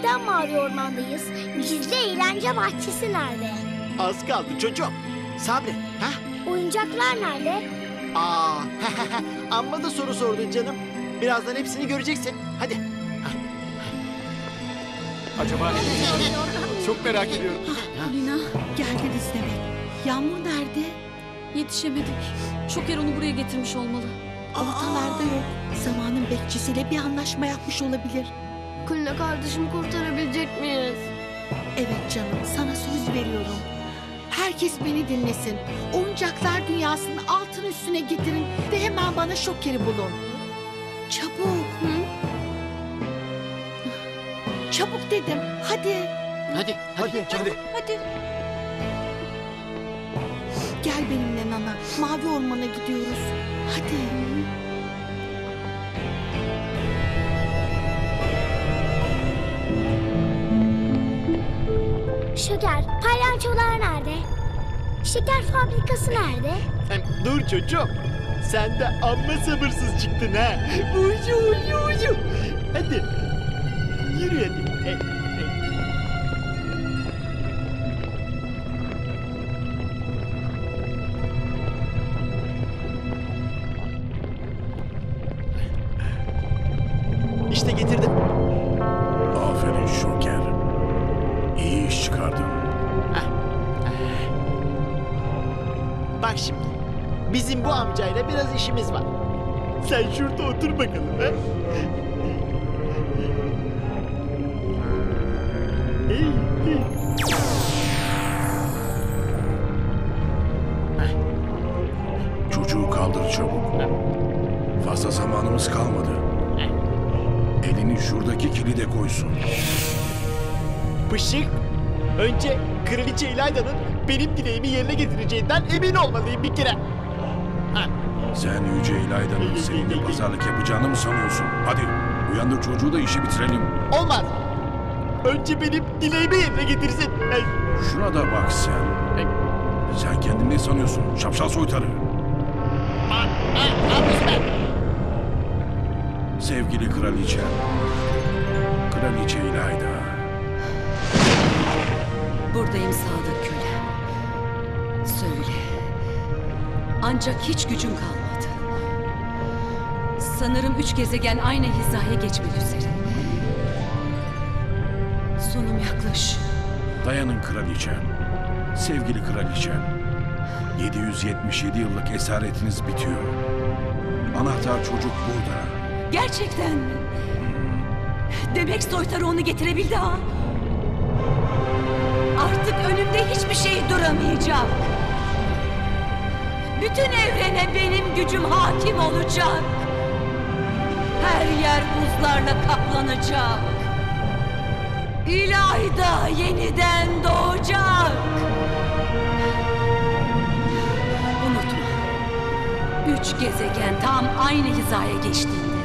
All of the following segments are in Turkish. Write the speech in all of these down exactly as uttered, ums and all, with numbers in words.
neden mavi ormandayız? Gizli eğlence bahçesi nerede? Az kaldı çocuğum. Sabret. Ha? Oyuncaklar nerede? Aa, amma da soru sordun canım. Birazdan hepsini göreceksin. Hadi. Acaba ne düşünüyor? Çok merak ediyorum. Lina, geldiniz demek. Yağmur nerede? Yetişemedik. Şoker onu buraya getirmiş olmalı. Ortalarda yok. Zamanın bekçisiyle bir anlaşma yapmış olabilir. Kulina kardeşimi kurtarabilecek miyiz? Evet canım, sana söz veriyorum. Herkes beni dinlesin. Oyuncaklar dünyasını altın üstüne getirin ve hemen bana Şoker'i bulun. Çabuk. Hı? Çabuk dedim. Hadi. Hadi, hadi, hadi. Hadi. Gel benimle Nana. Mavi ormana gidiyoruz. Hadi. Şeker, palyaçolar nerede? Şeker fabrikası nerede? Hem dur çocuğum. Sen de amma sabırsız çıktın ha. Uyu uyu uyu. Hadi. Yürü hadi. E, e. İşte getirdim. Aferin Şoker. İyi iş çıkardın. Bak şimdi. Bizim bu amcayla biraz işimiz var. Sen şurada otur bakalım ha. Hey, hey. Çocuğu kaldır çabuk. Fazla zamanımız kalmadı. Elini şuradaki kilide koysun. Pışık. Önce Kraliçe İlayda'nın benim dileğimi yerine getireceğinden emin olmalıyım bir kere. Ha. Sen Yüce İlayda'nın seninle pazarlık yapacağını mı sanıyorsun? Hadi uyandır çocuğu da işi bitirelim. Olmaz. Önce benim dileğimi yerine getirsin. Hey. Şuna da bak sen. Hey. Sen kendini ne sanıyorsun? Şapşal soytarı. Aa, aa, ne yapıyorsun be? Sevgili kraliçe. Kraliçe İlayda. Buradayım Sadık Köle. Söyle. Ancak hiç gücüm kalmadı. Sanırım üç gezegen aynı hizaya geçmek üzere. Sonum yaklaş. Dayanın kraliçem. Sevgili kraliçem. yedi yüz yetmiş yedi yıllık esaretiniz bitiyor. Anahtar çocuk burada. Gerçekten mi? Demek soytarı onu getirebildi ha? Artık önümde hiçbir şey duramayacak. Bütün evrene benim gücüm hakim olacak. Her yer buzlarla kaplanacak. İlayda yeniden doğacak. Unutma. Üç gezegen tam aynı hizaya geçtiğinde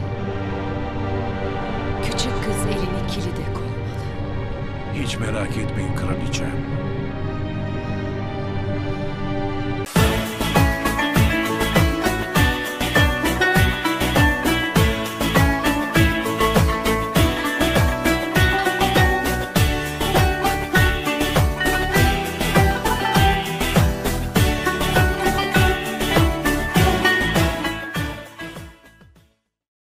küçük kız elini kilide koymalı. Hiç merak etmeyin kraliçem.